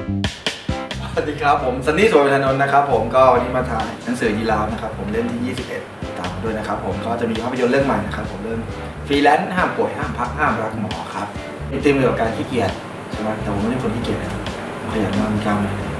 สวัสดีครับผมซันนี่ สุวรรณนนท์นะครับผมก็วันนี้มาถ่ายหนังสือยีราฟนะครับผมเล่มที่21ตามด้วยนะครับผมก็จะมีภาพยนตร์เรื่องใหม่นะครับผมเรื่องฟรีแลนซ์ห้ามป่วยห้ามพักห้ามรักหมอครับเป็นธีมเกี่ยวกับการขี้เกียจใช่ไหมแต่ผมไม่ใช่คนขี้เกียจนะครับขยันมากมีกล้ามเลย